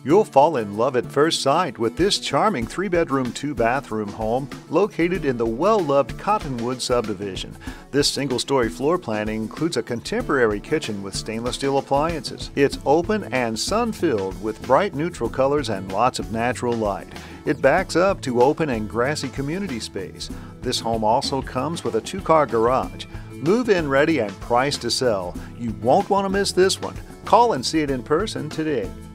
You'll fall in love at first sight with this charming 3-bedroom, 2-bathroom home located in the well-loved Cottonwood Subdivision. This single-story floor plan includes a contemporary kitchen with stainless steel appliances. It's open and sun-filled with bright neutral colors and lots of natural light. It backs up to open and grassy community space. This home also comes with a 2-car garage. Move-in ready and priced to sell. You won't want to miss this one. Call and see it in person today.